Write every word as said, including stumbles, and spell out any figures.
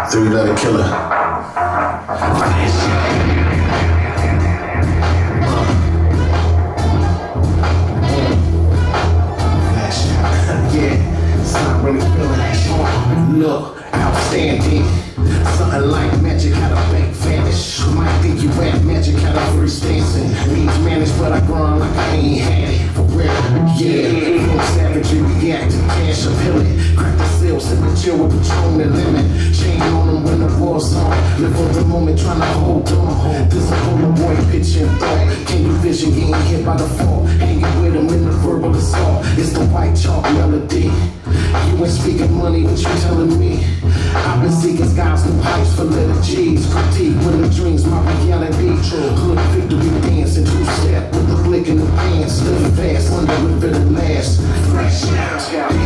Three-letter killer. Yeah, it's not really feeling. Look, outstanding. Something like magic, how the bank vanish. Might think you had magic, how the first dancing. Means managed, but I grind like I ain't had it. For real, yeah. No savagery, react to cash appeal it. Crack the seal, sip the chill with Patron and lemon. Chain on them when the war's on. Live for the moment, trying to hold on. This a Polaroid picture and thought. Can you vision getting hit by the fall? Hanging with them in the verbal assault. It's the white chalk melody. You ain't speaking money, what you telling me? I've been seeking skies, new heights for little G's. Critique when the dreams, my reality. Hood victory dancing, two-step with the blick in the pants. Living fast, wondering if it'll last. Fresh out.